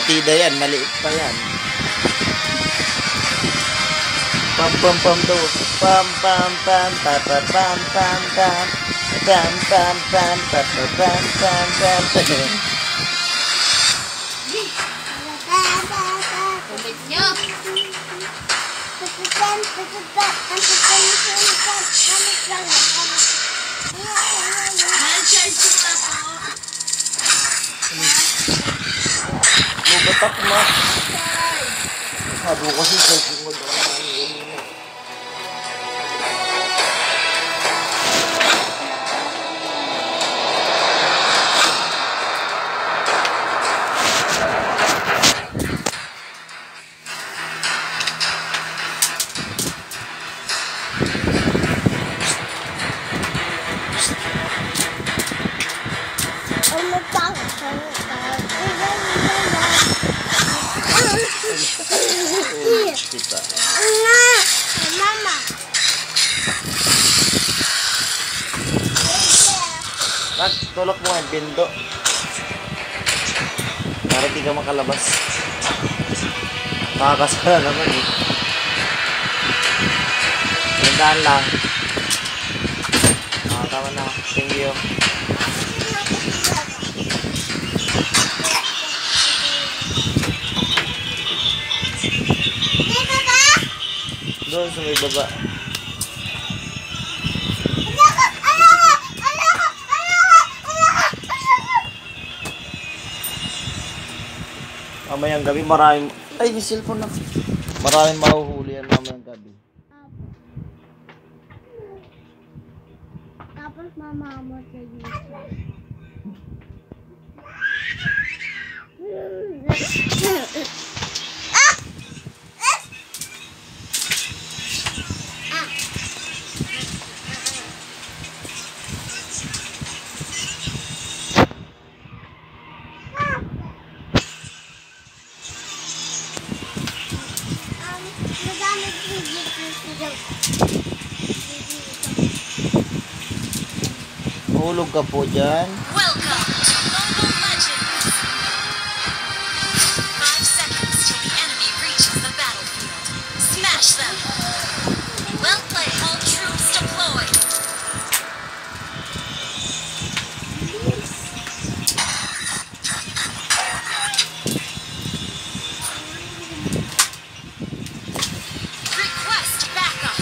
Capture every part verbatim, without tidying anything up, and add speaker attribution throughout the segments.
Speaker 1: partida yan, maliit pa yan. Pam pam pam do, pam pam pam pa pa pam pam pam pam pam pam pa pa pam pam pam.
Speaker 2: Kumit nyo. Mal-charge ko na po.
Speaker 1: Lugatak mo. Sabi ko kasi sa singod ako naman. Kita.
Speaker 2: Mama.
Speaker 1: Nak, tulok mo ang pinto. Para di ka makalabas. Makakasala naman eh. Tandaan lang. Ah, tama na. Thank you. Doon sa may baba. Mamayang gabi maraming... Ay, yung cellphone na. Maraming mahuhuli yan mamayang gabi.
Speaker 2: Tapos mamamot sa YouTube.
Speaker 1: Hulog ka po dyan.
Speaker 3: Welcome to Mobile Legends. Five seconds till the enemy reaches the battlefield. Smash them. Well played, all troops deployed. Request backup.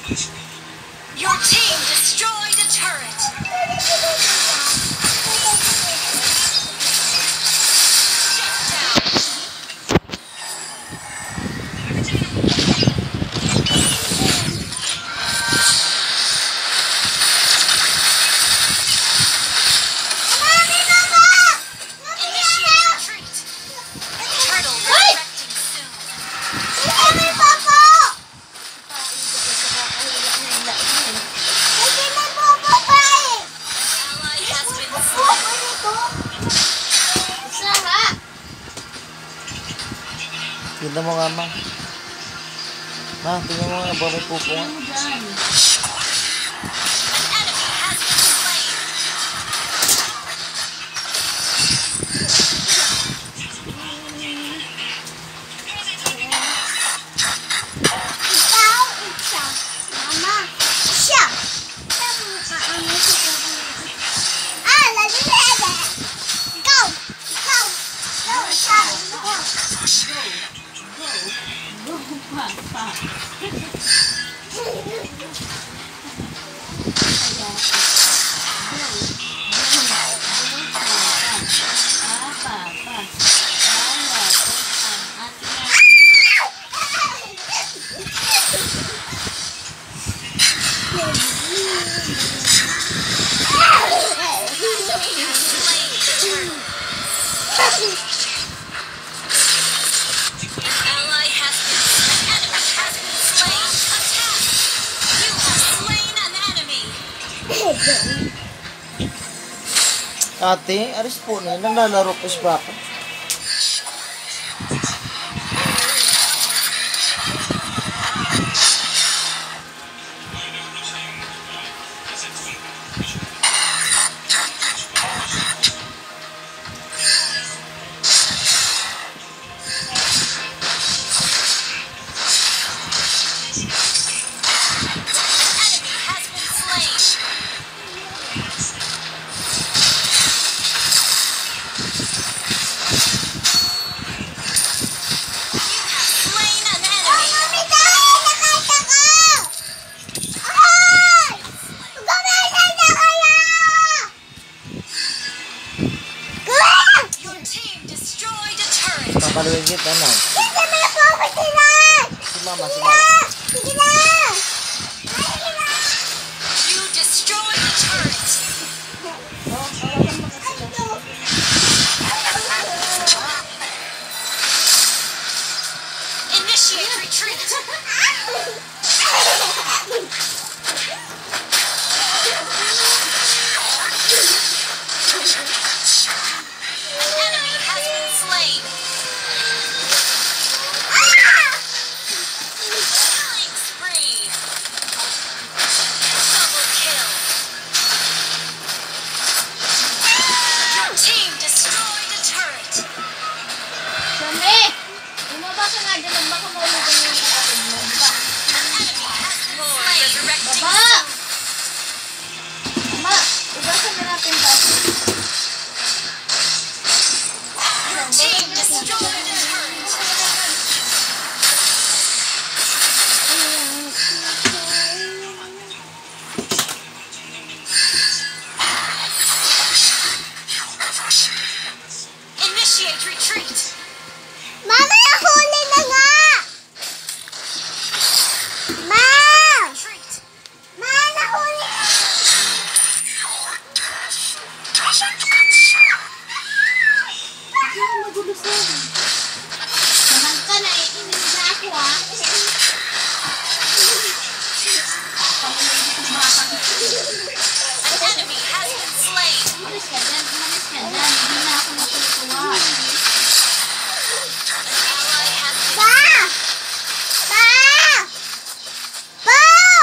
Speaker 3: Your team destroyed a turret.
Speaker 1: Tignan mo nga, ma. Ma, tignan mo nga ba may pupo nga. Ate, aris po na yun. Naglalaro po si Papa. Papaluigit, ano? Si Mama, si Mama.
Speaker 3: You destroyed the turret. Initiate retreat. An enemy has been slain. Killing spree. Double kill. Your team destroyed a turret.
Speaker 2: Sami! Bumaba ka nga dyan. Baka maulugan yung kapatid mo.
Speaker 3: An enemy has been slain. Resurrecting
Speaker 2: Baba!
Speaker 3: soon.
Speaker 2: Ama, ugasan na natin to.
Speaker 3: Your team destroyed a turret. Initiate retreat.
Speaker 2: Mama, nahuli na nga! Ma!
Speaker 3: Retreat.
Speaker 2: Ma, nahuli na! Diyan, magulusan. Naman ka na eh. Inig na ako ah.
Speaker 3: An enemy has been slain.
Speaker 2: Umalis ka dyan, umalis ka dyan. Hindi na ako natutuwa.
Speaker 3: An ally has been
Speaker 2: Pa! Pa! Pa!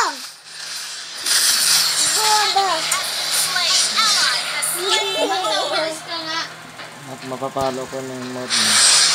Speaker 3: slain. Ally has slain.
Speaker 2: Umalis ka nga.
Speaker 1: At mapapalo ko ng mode mo.